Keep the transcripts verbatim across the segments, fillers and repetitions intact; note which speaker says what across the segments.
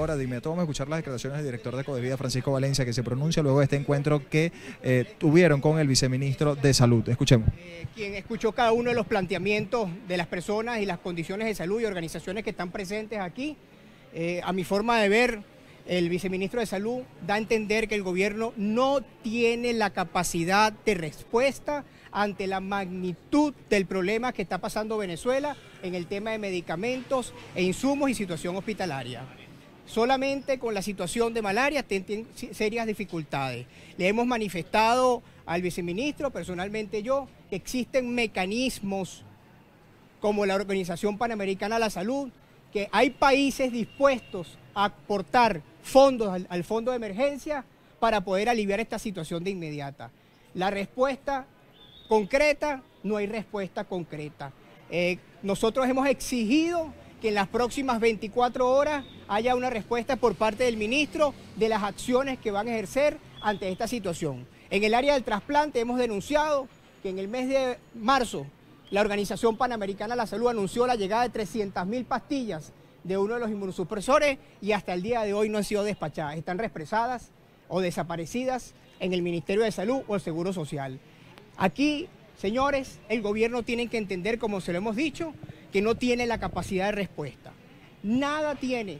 Speaker 1: ahora de inmediato vamos a escuchar las declaraciones del director de Codevida, Francisco Valencia, que se pronuncia luego de este encuentro que eh, tuvieron con el viceministro de Salud. Escuchemos.
Speaker 2: Eh, quien escuchó cada uno de los planteamientos de las personas y las condiciones de salud y organizaciones que están presentes aquí, eh, a mi forma de ver, el viceministro de Salud da a entender que el gobierno no tiene la capacidad de respuesta ante la magnitud del problema que está pasando Venezuela en el tema de medicamentos e insumos y situación hospitalaria. Solamente con la situación de malaria tienen serias dificultades. Le hemos manifestado al viceministro, personalmente yo, que existen mecanismos como la Organización Panamericana de la Salud, que hay países dispuestos a aportar fondos al, al fondo de emergencia para poder aliviar esta situación de inmediata. La respuesta concreta, no hay respuesta concreta. Eh, nosotros hemos exigido que en las próximas veinticuatro horas haya una respuesta por parte del ministro de las acciones que van a ejercer ante esta situación. En el área del trasplante hemos denunciado que en el mes de marzo la Organización Panamericana de la Salud anunció la llegada de trescientas mil pastillas de uno de los inmunosupresores y hasta el día de hoy no han sido despachadas. Están represadas o desaparecidas en el Ministerio de Salud o el Seguro Social. Aquí, señores, el gobierno tiene que entender, como se lo hemos dicho, que no tiene la capacidad de respuesta. Nada tiene,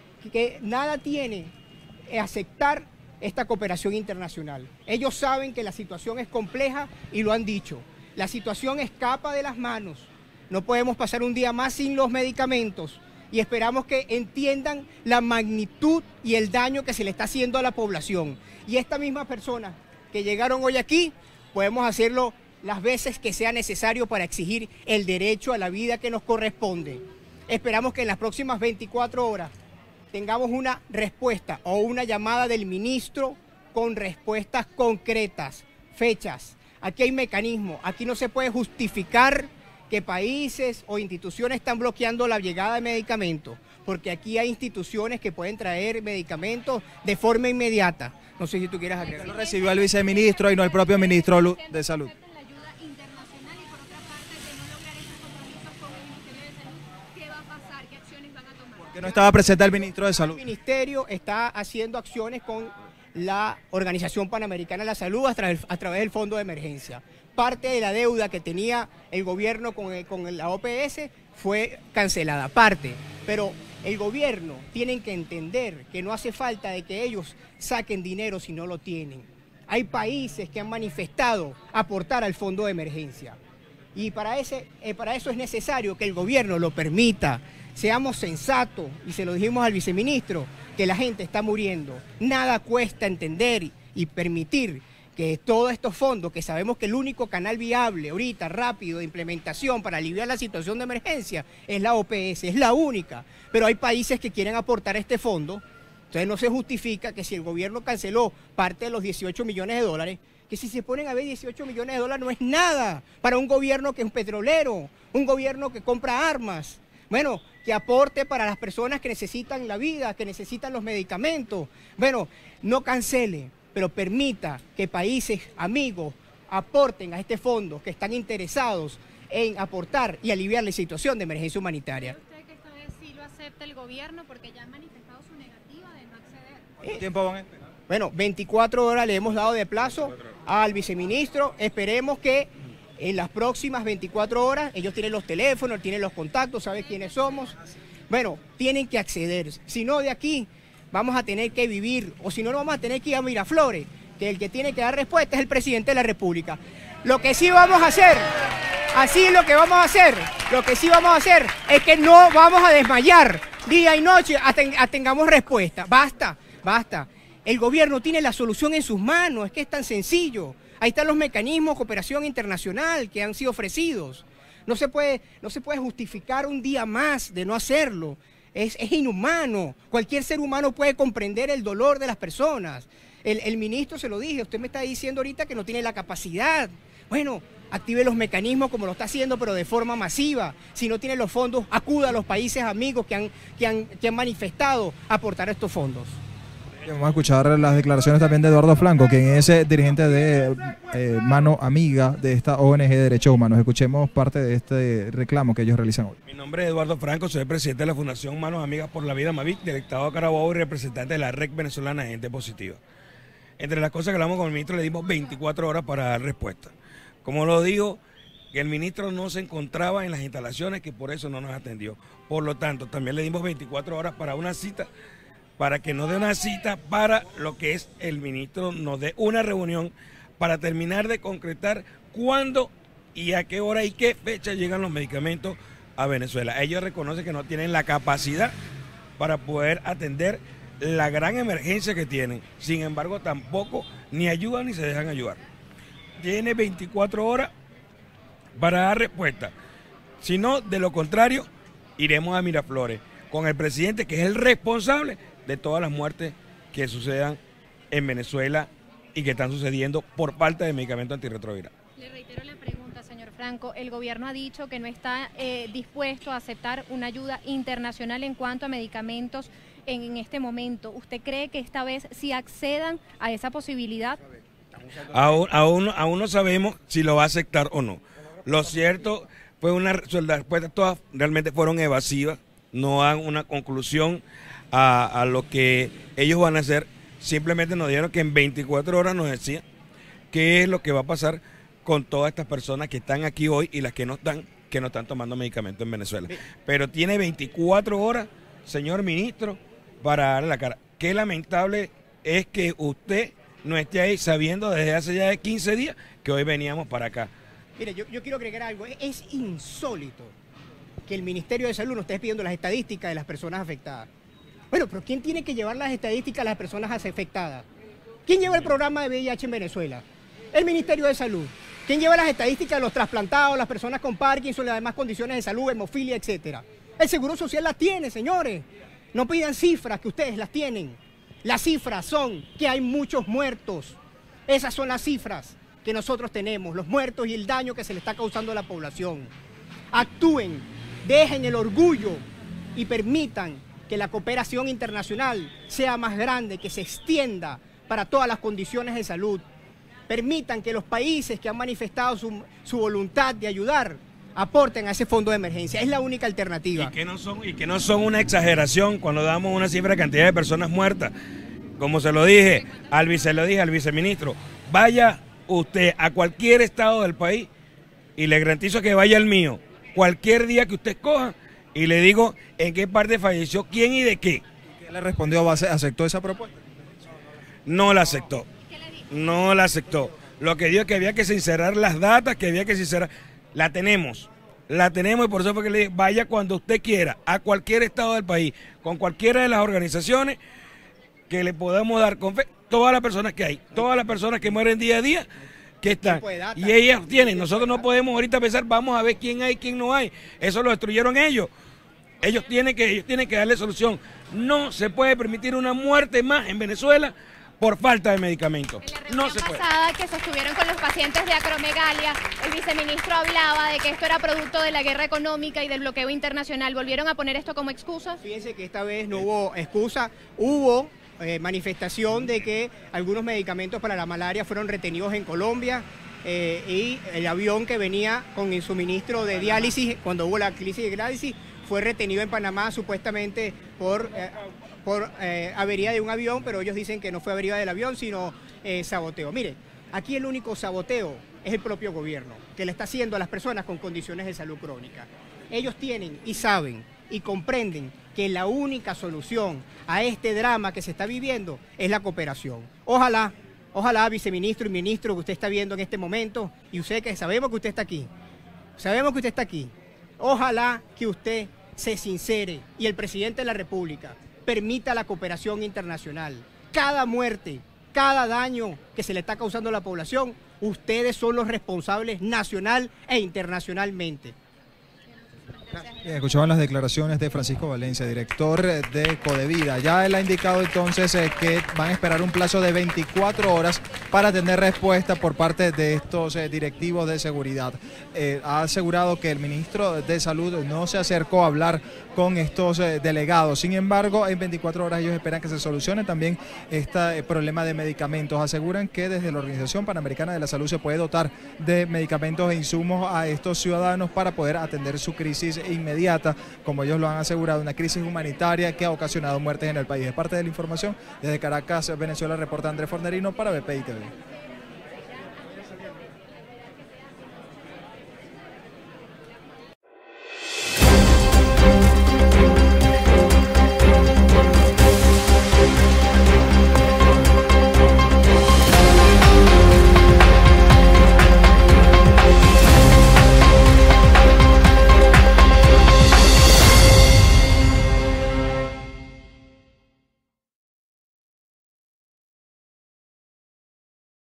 Speaker 2: que nada tiene aceptar esta cooperación internacional. Ellos saben que la situación es compleja y lo han dicho. La situación escapa de las manos. No podemos pasar un día más sin los medicamentos y esperamos que entiendan la magnitud y el daño que se le está haciendo a la población. Y estas mismas personas que llegaron hoy aquí, podemos hacerlo las veces que sea necesario para exigir el derecho a la vida que nos corresponde. Esperamos que en las próximas veinticuatro horas tengamos una respuesta o una llamada del ministro con respuestas concretas, fechas. Aquí hay mecanismos, aquí no se puede justificar que países o instituciones están bloqueando la llegada de medicamentos, porque aquí hay instituciones que pueden traer medicamentos de forma inmediata. No sé si tú quieras agregar.
Speaker 1: Lo recibió el viceministro y no el propio ministro de Salud. ¿Que no estaba presente el ministro de Salud?
Speaker 2: El ministerio está haciendo acciones con la Organización Panamericana de la Salud a través, a través del Fondo de Emergencia. Parte de la deuda que tenía el gobierno con, el, con la O P S fue cancelada, parte. Pero el gobierno tiene que entender que no hace falta de que ellos saquen dinero si no lo tienen. Hay países que han manifestado aportar al Fondo de Emergencia. Y para, ese, eh, para eso es necesario que el gobierno lo permita. Seamos sensatos, y se lo dijimos al viceministro, que la gente está muriendo. Nada cuesta entender y permitir que todos estos fondos, que sabemos que el único canal viable ahorita, rápido, de implementación para aliviar la situación de emergencia, es la O P S, es la única. Pero hay países que quieren aportar este fondo, entonces no se justifica que si el gobierno canceló parte de los dieciocho millones de dólares, que si se ponen a ver dieciocho millones de dólares no es nada para un gobierno que es un petrolero, un gobierno que compra armas. Bueno, que aporte para las personas que necesitan la vida, que necesitan los medicamentos. Bueno, no cancele, pero permita que países amigos aporten a este fondo, que están interesados en aportar y aliviar la situación de emergencia humanitaria.
Speaker 3: ¿Cree usted que esta vez sí lo acepta el gobierno porque ya han manifestado su negativa de no acceder?
Speaker 1: ¿Cuánto eh, tiempo van a esperar?
Speaker 2: Bueno, veinticuatro horas le hemos dado de plazo al viceministro. Esperemos que en las próximas veinticuatro horas, ellos tienen los teléfonos, tienen los contactos, saben quiénes somos. Bueno, tienen que acceder. Si no, de aquí vamos a tener que vivir, o si no, no vamos a tener que ir a Miraflores, que el que tiene que dar respuesta es el presidente de la República. Lo que sí vamos a hacer, así es lo que vamos a hacer, lo que sí vamos a hacer es que no vamos a desmayar día y noche hasta, hasta tengamos respuesta. Basta, basta. El gobierno tiene la solución en sus manos, es que es tan sencillo. Ahí están los mecanismos de cooperación internacional que han sido ofrecidos. No se puede, no se puede justificar un día más de no hacerlo. Es, es inhumano. Cualquier ser humano puede comprender el dolor de las personas. El, el ministro se lo dije, usted me está diciendo ahorita que no tiene la capacidad. Bueno, active los mecanismos como lo está haciendo, pero de forma masiva. Si no tiene los fondos, acuda a los países amigos que han, que han, que han manifestado aportar estos fondos.
Speaker 1: Vamos a escuchar las declaraciones también de Eduardo Franco, quien es eh, dirigente de eh, Mano Amiga de esta O N G de Derechos Humanos. Escuchemos parte de este reclamo que ellos realizan hoy.
Speaker 4: Mi nombre es Eduardo Franco, soy presidente de la Fundación Manos Amigas por la Vida Mavic, del Estado de Carabobo y representante de la Red Venezolana de Gente Positiva. Entre las cosas que hablamos con el ministro, le dimos veinticuatro horas para dar respuesta. Como lo digo, que el ministro no se encontraba en las instalaciones, que por eso no nos atendió. Por lo tanto, también le dimos veinticuatro horas para una cita, para que nos dé una cita para lo que es el ministro, nos dé una reunión para terminar de concretar cuándo y a qué hora y qué fecha llegan los medicamentos a Venezuela. Ellos reconocen que no tienen la capacidad para poder atender la gran emergencia que tienen. Sin embargo, tampoco ni ayudan ni se dejan ayudar. Tiene veinticuatro horas para dar respuesta. Si no, de lo contrario, iremos a Miraflores con el presidente, que es el responsable de todas las muertes que sucedan en Venezuela y que están sucediendo por falta de medicamento antirretroviral.
Speaker 3: Le reitero la pregunta, señor Franco. El gobierno ha dicho que no está eh, dispuesto a aceptar una ayuda internacional en cuanto a medicamentos en, en este momento. ¿Usted cree que esta vez sí accedan a esa posibilidad?
Speaker 4: Aún, aún, aún no sabemos si lo va a aceptar o no. Lo cierto fue una las respuestas todas realmente fueron evasivas, no dan una conclusión a, a lo que ellos van a hacer. Simplemente nos dijeron que en veinticuatro horas nos decían qué es lo que va a pasar con todas estas personas que están aquí hoy y las que no están, que no están tomando medicamentos en Venezuela. Pero tiene veinticuatro horas, señor ministro, para darle la cara. Qué lamentable es que usted no esté ahí sabiendo desde hace ya de quince días que hoy veníamos para acá.
Speaker 2: Mire, yo, yo quiero agregar algo. Es insólito que el Ministerio de Salud nos esté pidiendo las estadísticas de las personas afectadas. Bueno, pero ¿quién tiene que llevar las estadísticas de las personas afectadas? ¿Quién lleva el programa de V I H en Venezuela? El Ministerio de Salud. ¿Quién lleva las estadísticas de los trasplantados, las personas con Parkinson, las demás condiciones de salud, hemofilia, etcétera? El Seguro Social las tiene, señores. No pidan cifras, que ustedes las tienen. Las cifras son que hay muchos muertos. Esas son las cifras que nosotros tenemos, los muertos y el daño que se le está causando a la población. Actúen, dejen el orgullo y permitan que la cooperación internacional sea más grande, que se extienda para todas las condiciones de salud. Permitan que los países que han manifestado su, su voluntad de ayudar aporten a ese fondo de emergencia. Es la única alternativa.
Speaker 4: Y que no son, y que no son una exageración cuando damos una cifra de cantidad de personas muertas. Como se lo dije al vice, lo dije al viceministro, vaya usted a cualquier estado del país y le garantizo que vaya al mío, cualquier día que usted escoja, y le digo en qué parte falleció, quién y de qué.
Speaker 1: ¿Qué le respondió? ¿Aceptó esa propuesta?
Speaker 4: No la aceptó. No la aceptó. Lo que dijo es que había que sincerar las datas, que había que sincerar. La tenemos. La tenemos y por eso fue que le dije, vaya cuando usted quiera, a cualquier estado del país, con cualquiera de las organizaciones que le podamos dar con fe, todas las personas que hay, todas las personas que mueren día a día, que están. Y ellas tienen, nosotros no podemos ahorita pensar, vamos a ver quién hay, quién no hay. Eso lo destruyeron ellos. Ellos tienen que, ellos tienen que darle solución. No se puede permitir una muerte más en Venezuela por falta de medicamentos.
Speaker 3: En la
Speaker 4: No se
Speaker 3: reunión
Speaker 4: puede.
Speaker 3: pasada que sostuvieron con los pacientes de acromegalia, el viceministro hablaba de que esto era producto de la guerra económica y del bloqueo internacional. ¿Volvieron a poner esto como excusa?
Speaker 2: Fíjense que esta vez no hubo excusa, hubo eh, manifestación de que algunos medicamentos para la malaria fueron retenidos en Colombia eh, y el avión que venía con el suministro de diálisis, cuando hubo la crisis de diálisis, fue retenido en Panamá supuestamente por, eh, por eh, avería de un avión, pero ellos dicen que no fue avería del avión, sino eh, saboteo. Mire, aquí el único saboteo es el propio gobierno, que le está haciendo a las personas con condiciones de salud crónica. Ellos tienen y saben y comprenden que la única solución a este drama que se está viviendo es la cooperación. Ojalá, ojalá, viceministro y ministro que usted está viendo en este momento, y usted que sabemos que usted está aquí, sabemos que usted está aquí, ojalá que usted se sincere y el presidente de la República permita la cooperación internacional. Cada muerte, cada daño que se le está causando a la población, ustedes son los responsables nacional e internacionalmente.
Speaker 1: Bien, escuchaban las declaraciones de Francisco Valencia, director de Codevida. Ya él ha indicado entonces eh, que van a esperar un plazo de veinticuatro horas para tener respuesta por parte de estos eh, directivos de seguridad. Eh, ha asegurado que el ministro de Salud no se acercó a hablar con estos eh, delegados. Sin embargo, en veinticuatro horas ellos esperan que se solucione también este eh, problema de medicamentos. Aseguran que desde la Organización Panamericana de la Salud se puede dotar de medicamentos e insumos a estos ciudadanos para poder atender su crisis inmediata, como ellos lo han asegurado, una crisis humanitaria que ha ocasionado muertes en el país. Es parte de la información. Desde Caracas, Venezuela, reporta Andrés Fornerino para B P I T V.